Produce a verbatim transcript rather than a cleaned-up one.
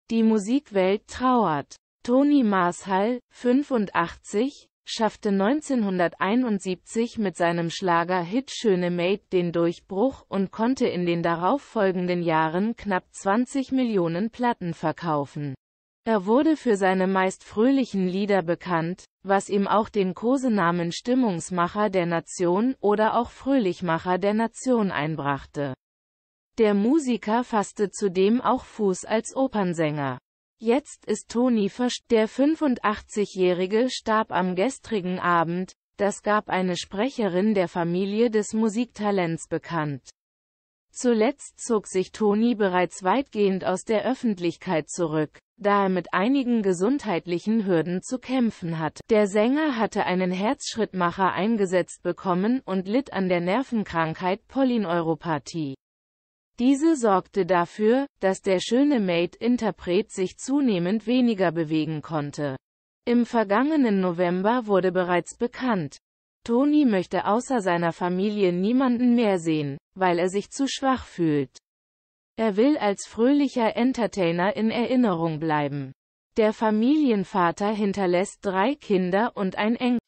Die Musikwelt trauert. Toni Marshall, fünfundachtzig, schaffte neunzehnhunderteinundsiebzig mit seinem Schlager-Hit Schöne Maid den Durchbruch und konnte in den darauffolgenden Jahren knapp zwanzig Millionen Platten verkaufen. Er wurde für seine meist fröhlichen Lieder bekannt, was ihm auch den Kosenamen Stimmungsmacher der Nation oder auch Fröhlichmacher der Nation einbrachte. Der Musiker fasste zudem auch Fuß als Opernsänger. Jetzt ist Toni verstorben. Der fünfundachtzigjährige starb am gestrigen Abend, das gab eine Sprecherin der Familie des Musiktalents bekannt. Zuletzt zog sich Toni bereits weitgehend aus der Öffentlichkeit zurück, da er mit einigen gesundheitlichen Hürden zu kämpfen hat. Der Sänger hatte einen Herzschrittmacher eingesetzt bekommen und litt an der Nervenkrankheit Polyneuropathie. Diese sorgte dafür, dass der Schöne Maid-Interpret sich zunehmend weniger bewegen konnte. Im vergangenen November wurde bereits bekannt, Toni möchte außer seiner Familie niemanden mehr sehen, weil er sich zu schwach fühlt. Er will als fröhlicher Entertainer in Erinnerung bleiben. Der Familienvater hinterlässt drei Kinder und ein Enkel.